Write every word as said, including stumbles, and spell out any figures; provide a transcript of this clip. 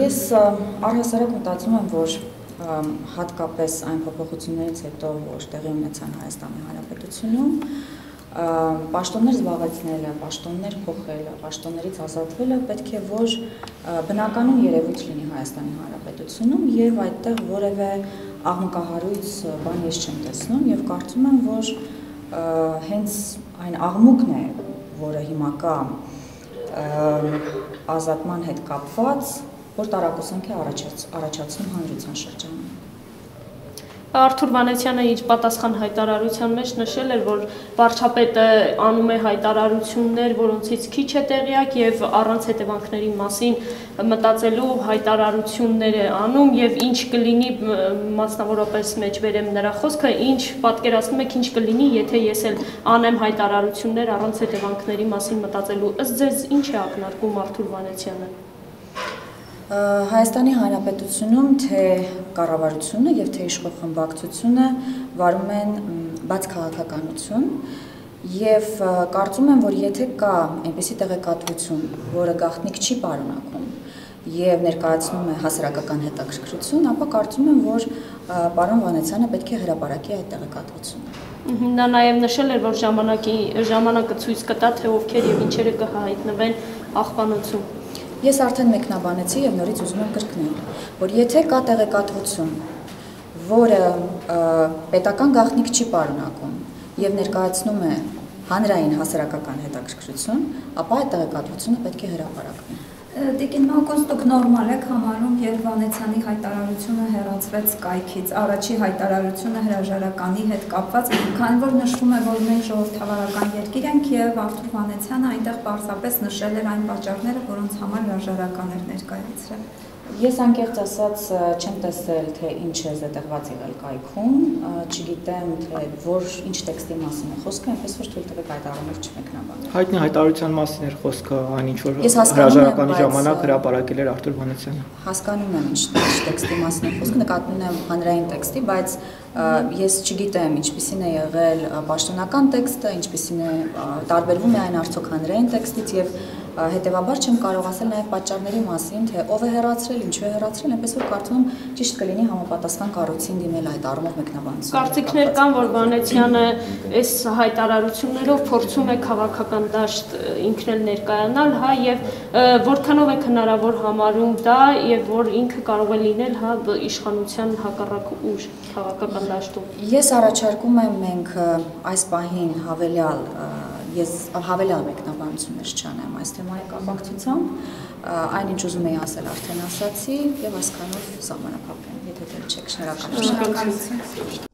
Ես առհասարակ մտածում եմ, որ հատկապես այն փոփոխություններից հետո, որ տեղի ունեցան Հայաստանի Հանրապետությունում, պաշտոններ զբաղեցնելը, պաշտոններ փոխելը, պաշտոններից ազատվելը պետք է որ բնականon երևույթ լինի Հայաստանի Հանրապետությունում եւ այդտեղ որևէ աղմկահարույց բան ես չեմ տեսնում եւ կարծում եմ, որ հենց այն աղմուկն է, որը հիմա կա ազատման հետ կապված, որ տարակուսանք է առաջացնում հանրության շրջանում։ Արթուր Վանեցյանը իր պատասխան հայտարարության մեջ նշել էր, որ վարչապետը անում է հայտարարություններ, որոնցից քիչ է տեղյակ եւ առանց հետևանքների մասին մտածելու հայտարարություններ է անում եւ ինչ կլինի, մասնավորապես մեջբերեմ նրա խոսքը, ինչ պատկերացնում եք, ինչ կլինի, եթե ես էլ անեմ հայտարարություններ առանց հետևանքների մասին մտածելու։ Ըստ ձեզ ինչ է ակնարկում Արթուր Վանեցյանը։ Հայաստանի Հանրապետությունում թե կառավարությունը եւ թե իշխող խմբակցությունը վարում են բաց քաղաքականություն եւ կարծում եմ, որ եթե կա այնպիսի տեղեկատվություն, որը գաղտնիք չի պարունակում եւ ներկայացնում է հասարակական հետաքրքրություն, ապա կարծում եմ, որ պարոն Վանեցյանը պետք է հրապարակի այդ տեղեկատվությունը։ Նա նաեւ նշել էր, որ ժամանակի ժամանակը ցույց կտա, թե ովքեր եւ ինչերը կհայտնվեն աղբանոցում։ Ես արդեն մեկնաբանեցի եւ նորից ուզում եմ կրկնել, որ եթե կա տեղեկատվություն, որը պետական գաղտնիք չի պարունակում եւ ներկայացնում է հանրային հասարակական հետաքրքրություն, ապա այդ տեղեկատվությունը պետք է հրապարակվի։ Տիկին Մակոս, դուք նորմալ եք համարում, երբ Վանեցյանի հայտարարությունը հեռացվեց կայքից, առաջի հայտարարությունը հրաժարականի հետ կապված, քանի որ նշվում է, որ մենք ժողովրդավարական երկիր ենք եւ Արթուր Վանեցյանը այնտեղ պարզապես նշել էր այն պատճառները, որոնց համար հրաժարական էր ներկայացրել։ Ես անկեղծ ասած չեմ տեսել, թե ինչ է զետեղված եղել կայքում, չգիտեմ, թե որ ինչ տեքստի մասին է խոսքը, այնպես որ թույլ տվեք այդ առումով չմեկնաբանել։ Հայտնի հայտարարության մասին էր խոսքը, այն ինչ որ հրաժարականի ժամանակ հրապարակել էր Արթուր Վանեցյանը։ Հասկանում եմ ինչ տեքստի մասին է խոսքը, նկատում եմ հանրային տեքստի, բայց ես չգիտեմ ինչպիսին է եղել պաշտոնական տեքստը, ինչպիսին է տարբերվում է այն արդյոք հանրային տեքստից եւ հետեւաբար չեմ կարող ասել նաեւ պատճառների մասին, թե ով է հեռացրել, ինչու է հեռացրել, այնպես որ կարծում եմ ճիշտ կլինի համապատասխան կառույցին դիմել այդ առումով մեկնաբանություն։ Կարծիքներ կան, որ Վանեցյանը այս հայտարարություններով փորձում է քաղաքական դաշտ ինքն էլ ներկայանալ, հա, եւ որքանով է հնարավոր համարում դա եւ որ ինքը կարող է լինել, հա, իշխանության հակառակ ուժ քաղաքական դաշտում։ Ես առաջարկում եմ մենք այս պահին հավելյալ ես հավելյալ մեկնաբանություններ չանեմ այս թեմայի կապակցությամբ, այն ինչ ուզում էի ասել արդեն ասացի եւ այսքանով սահմանափակեմ, եթե դեռ չեք, շնորհակալություն։